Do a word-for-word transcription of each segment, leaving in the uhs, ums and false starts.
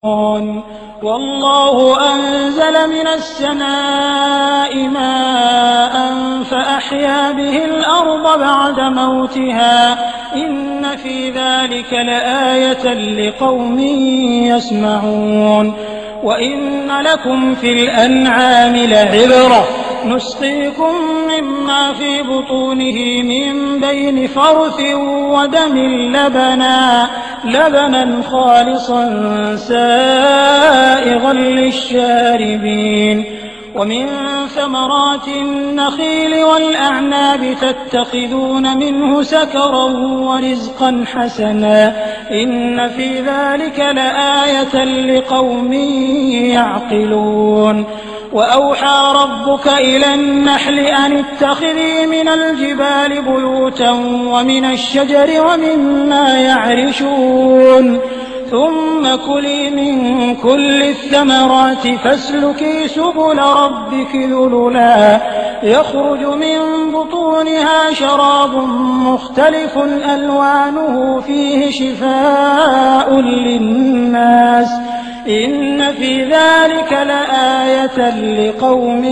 والله أنزل من السماء ماء فأحيا به الأرض بعد موتها إن في ذلك لآية لقوم يسمعون. وإن لكم في الأنعام لعبرة نسقيكم مما في بطونه من بين فرث ودم لبنا لبنا خالصا سائغا للشاربين. ومن ثمرات النخيل والأعناب تتخذون منه سكرا ورزقا حسنا إن في ذلك لآية لقوم يعقلون. وأوحى ربك إلى النحل أن اتخذي من الجبال بيوتا ومن الشجر ومما يعرشون ثم كلي من كل الثمرات فاسلكي سبل ربك ذللا يخرج من بطونها شراب مختلف ألوانه فيه شفاء للناس إن في ذلك لآية لقوم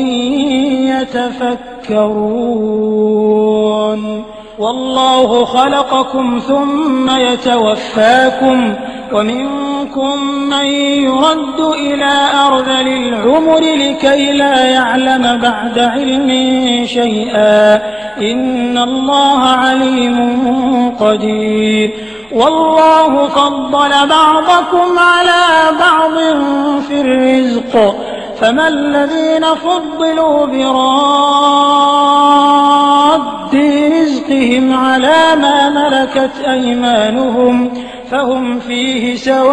يتفكرون. والله خلقكم ثم يتوفاكم ومنكم من يرد إلى أرذل العمر لكي لا يعلم بعد علم شيئا إن الله عليم قدير. والله فضل بعضكم على بعض في الرزق فما الذين فضلوا براد رزقهم على ما ملكت أيمانهم فهم فيه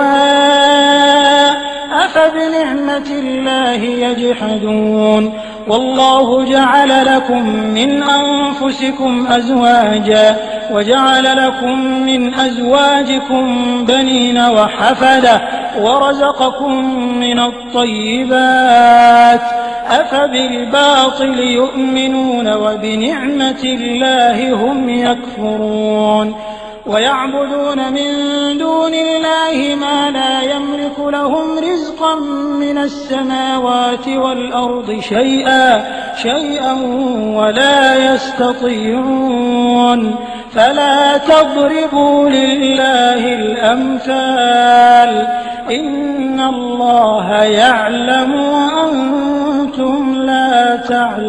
سواء أفبنعمة الله يجحدون. والله جعل لكم من أنفسكم أزواجا وجعل لكم من أزواجكم بنين وحفدة ورزقكم من الطيبات أفبالباطل يؤمنون وبنعمة الله هم يكفرون. ويعبدون من دون الله ما لا يملك لهم رزقا من السماوات والأرض شيئا شيئا ولا يستطيعون. فلا تضربوا لله الأمثال إن الله يعلم وأنتم لا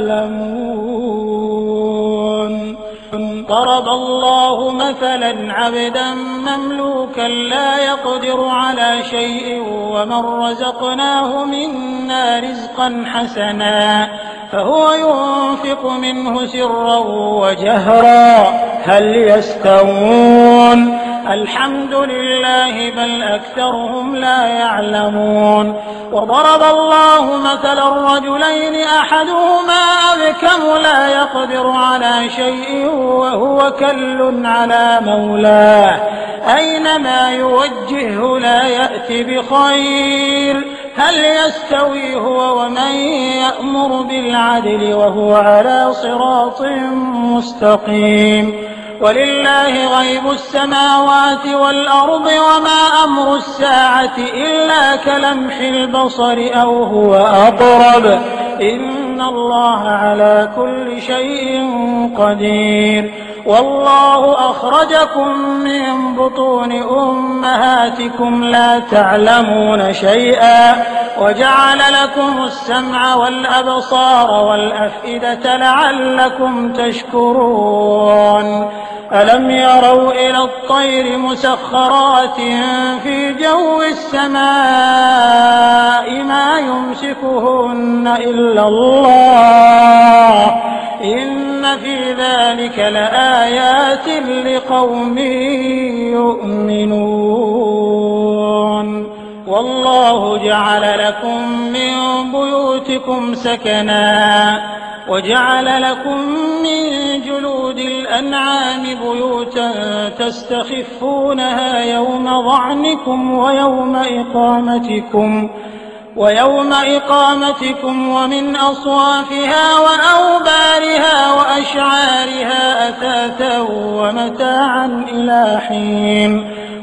تعلمون. ضرب الله مثلا عبدا مملوكا لا يقدر على شيء ومن رزقناه منا رزقا حسنا فهو ينفق منه سرا وجهرا هل يستوون الحمد لله بل أكثرهم لا يعلمون. وضرب الله مثلا رجلين أحدهما أبكم لا يقدر على شيء وهو كل على مولاه أينما يوجهه لا يأتي بخير هل يستوي هو ومن يأمر بالعدل وهو على صراط مستقيم. ولله غيب السماوات والأرض وما أمر الساعة إلا كلمح البصر أو هو أقرب إن الله على كل شيء قدير. والله أخرجكم من بطون أمهاتكم لا تعلمون شيئا وجعل لكم السمع والأبصار والأفئدة لعلكم تشكرون. ألم يروا إلى الطير مسخرات في جو السماء ما يمسكهن إلا الله إن في ذلك لآيات لقوم يؤمنون. والله جعل لكم من بيوتكم سكنا وجعل لكم من جلود الأنعام بيوتا تستخفونها يوم ظعنكم ويوم إقامتكم ويوم إقامتكم ومن أصوافها وأوبارها وأشعارها أثاثا ومتاعا إلى حين.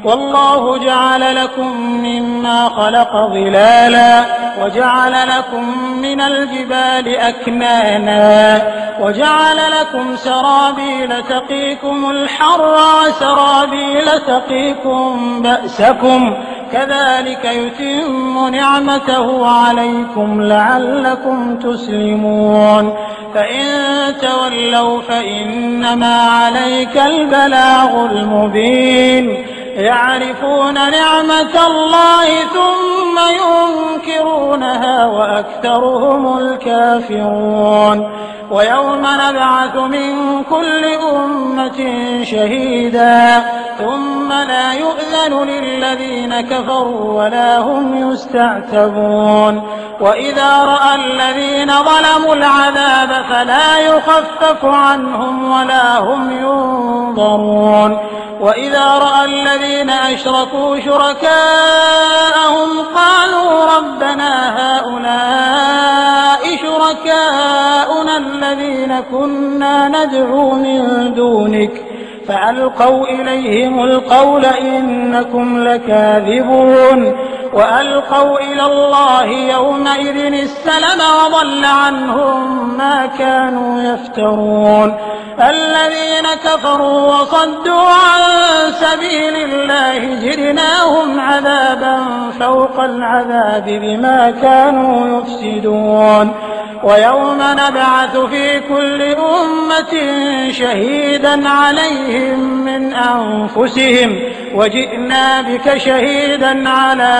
والله جعل لكم مما خلق ظلالا وجعل لكم من الجبال أكنانا وجعل لكم سرابيل تقيكم الحر وسرابيل تقيكم بأسكم كذلك يتم نعمته عليكم لعلكم تسلمون فإن تولوا فإنما عليك البلاغ المبين يعرفون نعمة الله ثم ينكرونها وأكثرهم الكافرون ويوم نبعث من كل أمة شهيدا ثم لا يؤذن للذين كفروا ولا هم يستعتبون وإذا رأى الذين ظلموا العذاب فلا يخفف عنهم ولا هم ينظرون وإذا رأى الذين أشركوا شركاءهم قالوا ربنا هؤلاء شركاؤنا الذين كنا ندعو من دونك فألقوا إليهم القول إنكم لكاذبون وألقوا إلى الله يومئذ السلم وضل عنهم ما كانوا يفترون الذين كفروا وصدوا عن سبيل الله زدناهم عذابا فوق العذاب بما كانوا يفسدون ويوم نبعث في كل أمة شهيدا عليهم من أنفسهم وجئنا بك شهيدا على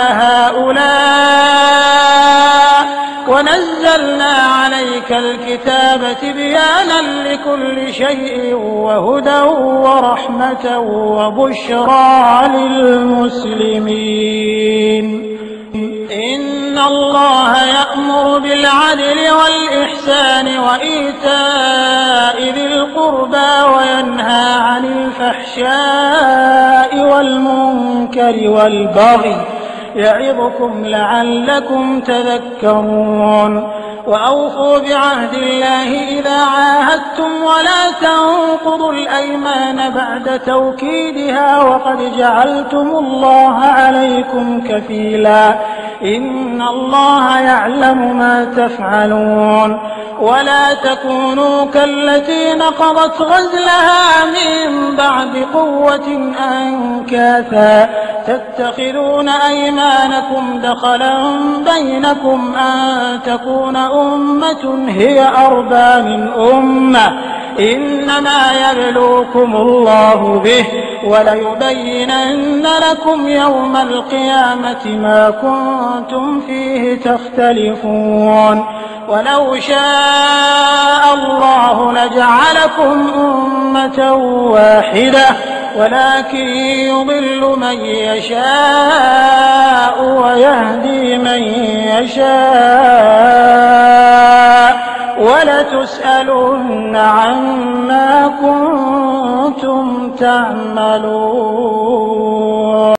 هؤلاء ونزلنا عليك الكتاب تبيانا لكل شيء وهدى ورحمة وبشرى للمسلمين إن الله يأمر بالعدل والإحسان وإيتاء ذي القربى وينهى عن الفحشاء والمنكر والبغي يعظكم لعلكم تذكرون وأوفوا بعهد الله إذا عاهدتم ولا تنقضوا الأيمان بعد توكيدها وقد جعلتم الله عليكم كفيلا إن الله يعلم ما تفعلون ولا تكونوا كالتي نقضت غزلها من بعد قوة أنكاثا تتخذون أيمانكم دخلا بينكم أن تكون أمة هي أربى من أمة إنما يبلوكم الله به وليبينن لكم يوم القيامة ما كنتم فيه تختلفون ولو شاء الله لجعلكم أمة واحدة ولكن يضل من يشاء ويهدي من يشاء ولتسألن عما كنتم تعملون.